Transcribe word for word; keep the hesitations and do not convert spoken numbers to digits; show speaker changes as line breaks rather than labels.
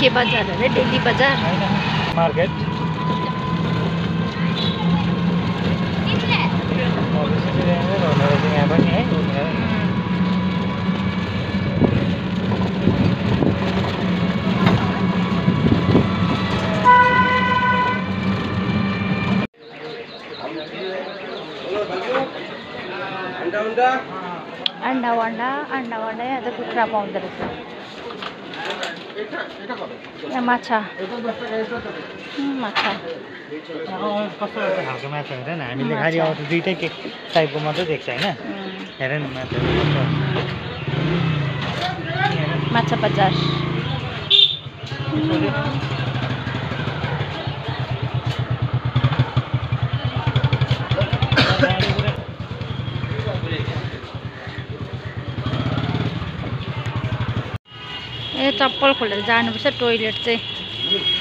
के बजार अरे डेली बजार
मार्केट यहाँ पनि है
अंडा वंडा अंडा वंडा यहाँ त कुखुरा पाउँदो रहेछ यहाँ माछा माछा
कस्तो खालको माछा हेर न हामीले खालि अब दुईटै के टाइपको मात्रै देख्छ होइन हेर न माछा
माछा बजार ए चप्पल खोलेर जानुपर्छ टोइलेट चाहिँ